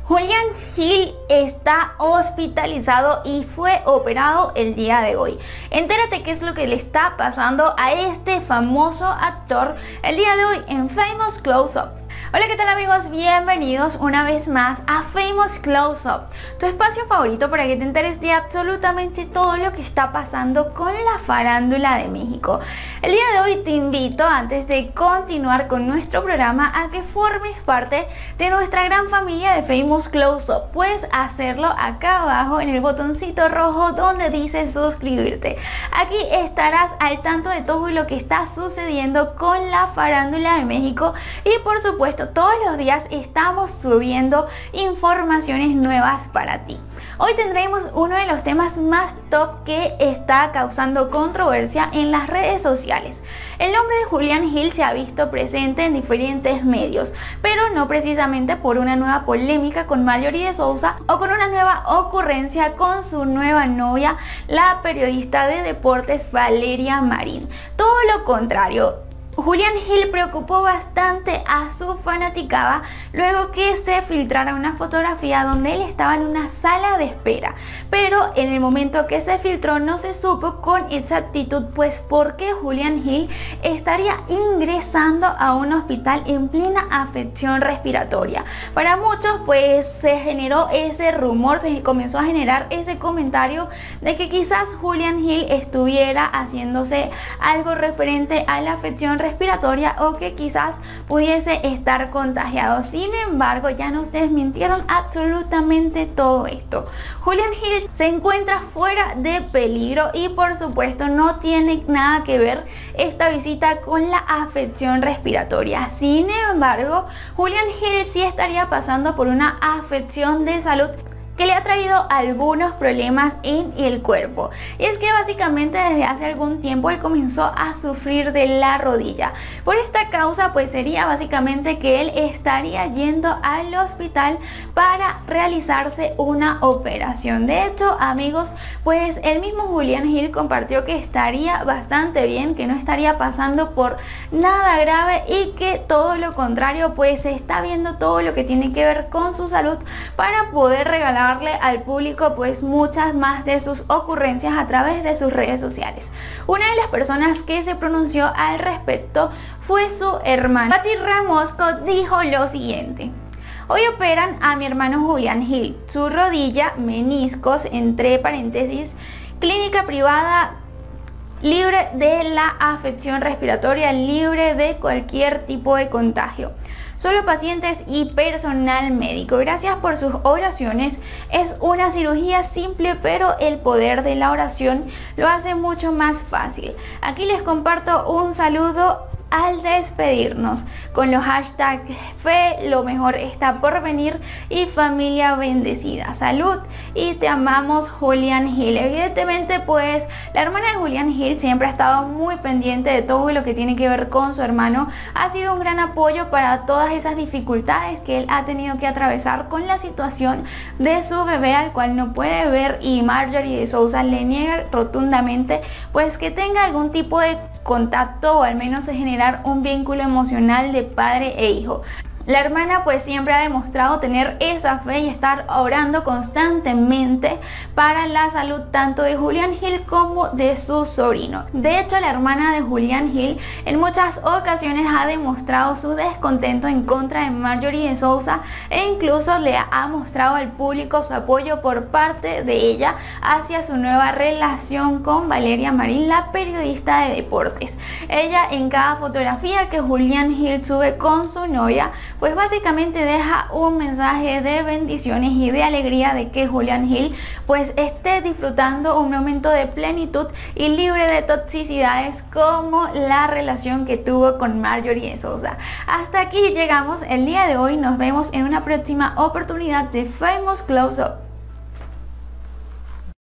Julián Gil está hospitalizado y fue operado el día de hoy. Entérate qué es lo que le está pasando a este famoso actor el día de hoy en Famous Close-Up. Hola, ¿qué tal amigos? Bienvenidos una vez más a Famous Close-Up, tu espacio favorito para que te enteres de absolutamente todo lo que está pasando con la farándula de México. El día de hoy te invito, antes de continuar con nuestro programa, a que formes parte de nuestra gran familia de Famous Close-Up. Puedes hacerlo acá abajo en el botoncito rojo donde dice suscribirte. Aquí estarás al tanto de todo lo que está sucediendo con la farándula de México y por supuesto todos los días estamos subiendo informaciones nuevas para ti. Hoy tendremos uno de los temas más top que está causando controversia en las redes sociales. El nombre de Julián Gil se ha visto presente en diferentes medios, pero no precisamente por una nueva polémica con Marjorie de Sousa o con una nueva ocurrencia con su nueva novia, la periodista de deportes Valeria Marín. Todo lo contrario. Julián Gil preocupó bastante a su fanaticada luego que se filtrara una fotografía donde él estaba en una sala de espera, pero en el momento que se filtró no se supo con exactitud pues por qué Julián Gil estaría ingresando a un hospital en plena afección respiratoria. Para muchos pues se generó ese rumor, se comenzó a generar ese comentario de que quizás Julián Gil estuviera haciéndose algo referente a la afección respiratoria o que quizás pudiese estar contagiado. Sin embargo, ya nos desmintieron absolutamente todo esto. Julián Gil se encuentra fuera de peligro y por supuesto no tiene nada que ver esta visita con la afección respiratoria. Sin embargo, Julián Gil sí estaría pasando por una afección de salud que le ha traído algunos problemas en el cuerpo. Y es que básicamente desde hace algún tiempo él comenzó a sufrir de la rodilla. Por esta causa pues sería básicamente que él estaría yendo al hospital para realizarse una operación. De hecho amigos, pues el mismo Julián Gil compartió que estaría bastante bien, que no estaría pasando por nada grave y que todo lo contrario pues se está viendo todo lo que tiene que ver con su salud para poder regalar al público pues muchas más de sus ocurrencias a través de sus redes sociales. Una de las personas que se pronunció al respecto fue su hermana. Pati Ramosco dijo lo siguiente: hoy operan a mi hermano Julián Gil, su rodilla, meniscos, entre paréntesis, clínica privada, libre de la afección respiratoria, libre de cualquier tipo de contagio. Solo pacientes y personal médico. Gracias por sus oraciones. Es una cirugía simple, pero el poder de la oración lo hace mucho más fácil. Aquí les comparto un saludo al despedirnos con los hashtags fe, lo mejor está por venir y familia bendecida. Salud y te amamos, Julián Gil. Evidentemente pues la hermana de Julián Gil siempre ha estado muy pendiente de todo lo que tiene que ver con su hermano. Ha sido un gran apoyo para todas esas dificultades que él ha tenido que atravesar con la situación de su bebé, al cual no puede ver, y Marjorie de Sousa le niega rotundamente pues que tenga algún tipo de contacto o al menos generar un vínculo emocional de padre e hijo. La hermana pues siempre ha demostrado tener esa fe y estar orando constantemente para la salud tanto de Julián Gil como de su sobrino. De hecho, la hermana de Julián Gil en muchas ocasiones ha demostrado su descontento en contra de Marjorie de Sousa e incluso le ha mostrado al público su apoyo por parte de ella hacia su nueva relación con Valeria Marín, la periodista de deportes. Ella en cada fotografía que Julián Gil sube con su novia pues básicamente deja un mensaje de bendiciones y de alegría de que Julián Gil pues esté disfrutando un momento de plenitud y libre de toxicidades como la relación que tuvo con Marjorie de Sousa. Hasta aquí llegamos el día de hoy, nos vemos en una próxima oportunidad de Famous Close-Up.